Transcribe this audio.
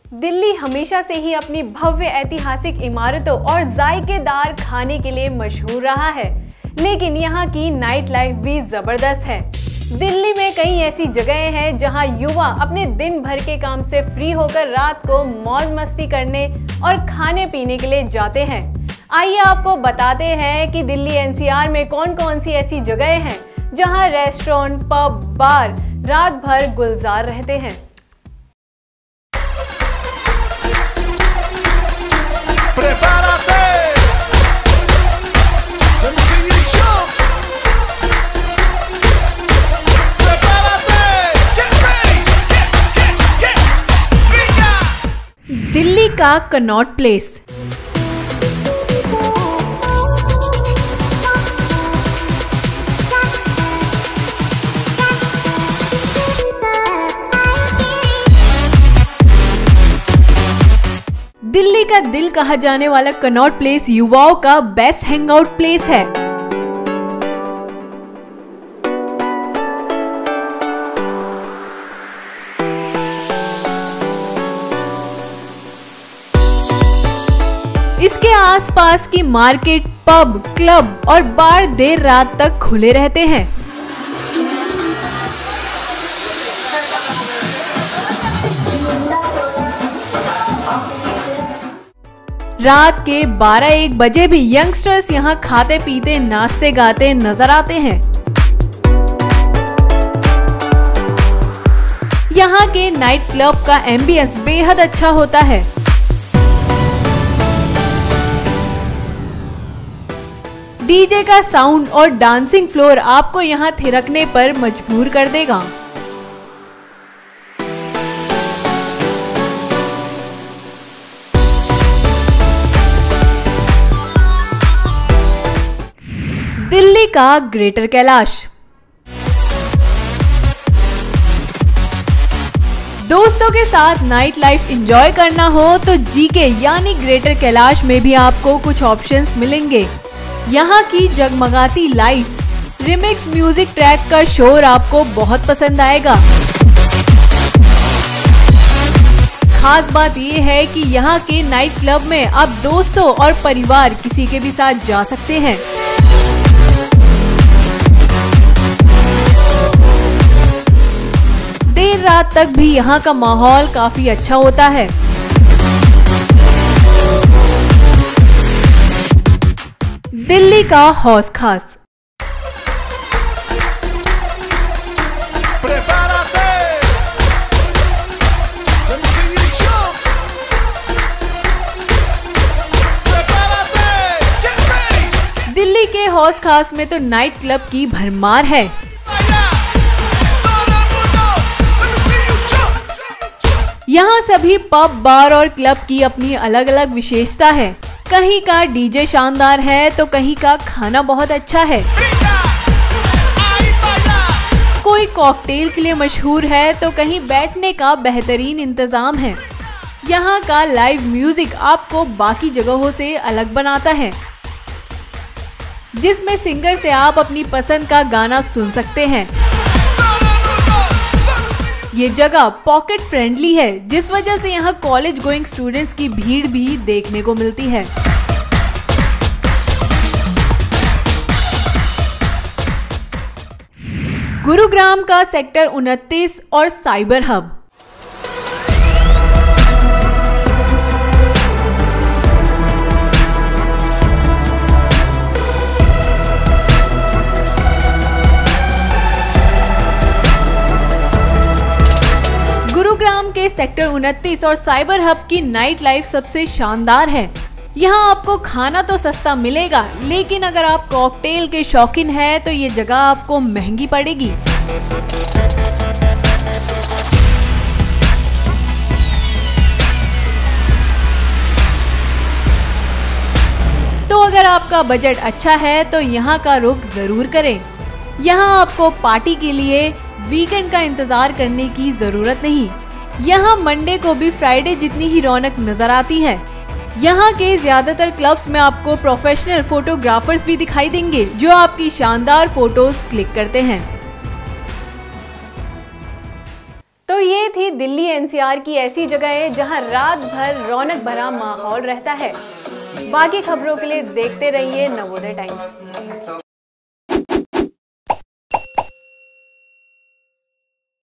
दिल्ली हमेशा से ही अपनी भव्य ऐतिहासिक इमारतों और जायकेदार खाने के लिए मशहूर रहा है, लेकिन यहाँ की नाइट लाइफ भी जबरदस्त है। दिल्ली में कई ऐसी जगहें हैं जहाँ युवा अपने दिन भर के काम से फ्री होकर रात को मौज मस्ती करने और खाने पीने के लिए जाते हैं। आइए आपको बताते हैं कि दिल्ली एनसीआर में कौन कौन सी ऐसी जगहें हैं जहाँ रेस्टोरेंट, पब, बार रात भर गुलजार रहते हैं। दिल्ली का कनॉट प्लेस। दिल्ली का दिल कहा जाने वाला कनॉट प्लेस युवाओं का बेस्ट हैंगआउट प्लेस है। इसके आसपास की मार्केट, पब, क्लब और बार देर रात तक खुले रहते हैं। रात के 12-1 बजे भी यंगस्टर्स यहाँ खाते पीते नाचते गाते नजर आते हैं। यहाँ के नाइट क्लब का एम्बियंस बेहद अच्छा होता है। डीजे का साउंड और डांसिंग फ्लोर आपको यहाँ थिरकने पर मजबूर कर देगा। दिल्ली का ग्रेटर कैलाश। दोस्तों के साथ नाइट लाइफ एंजॉय करना हो तो जीके यानी ग्रेटर कैलाश में भी आपको कुछ ऑप्शंस मिलेंगे। यहाँ की जगमगाती लाइट्स, रिमिक्स म्यूजिक ट्रैक का शोर आपको बहुत पसंद आएगा। खास बात ये है कि यहाँ के नाइट क्लब में आप दोस्तों और परिवार किसी के भी साथ जा सकते हैं। देर रात तक भी यहाँ का माहौल काफी अच्छा होता है। दिल्ली का हौस खास। दिल्ली के हौस खास में तो नाइट क्लब की भरमार है। यहाँ सभी पब, बार और क्लब की अपनी अलग अलग विशेषता है। कहीं का डीजे शानदार है तो कहीं का खाना बहुत अच्छा है। कोई कॉकटेल के लिए मशहूर है तो कहीं बैठने का बेहतरीन इंतजाम है। यहाँ का लाइव म्यूजिक आपको बाकी जगहों से अलग बनाता है, जिसमें सिंगर से आप अपनी पसंद का गाना सुन सकते हैं। ये जगह पॉकेट फ्रेंडली है, जिस वजह से यहाँ कॉलेज गोइंग स्टूडेंट्स की भीड़ भी देखने को मिलती है। गुरुग्राम का सेक्टर 29 और साइबर हब। गुरुग्राम के सेक्टर 29 और साइबर हब की नाइट लाइफ सबसे शानदार है। यहाँ आपको खाना तो सस्ता मिलेगा, लेकिन अगर आप कॉकटेल के शौकीन हैं तो ये जगह आपको महंगी पड़ेगी। तो अगर आपका बजट अच्छा है तो यहाँ का रुख जरूर करें। यहाँ आपको पार्टी के लिए वीकेंड का इंतजार करने की जरूरत नहीं। यहाँ मंडे को भी फ्राइडे जितनी ही रौनक नजर आती है। यहाँ के ज्यादातर क्लब्स में आपको प्रोफेशनल फोटोग्राफर्स भी दिखाई देंगे जो आपकी शानदार फोटोज क्लिक करते हैं। तो ये थी ये दिल्ली एनसीआर की ऐसी जगह है जहां रात भर रौनक भरा माहौल रहता है। बाकी खबरों के लिए देखते रहिए नवोदय टाइम्स।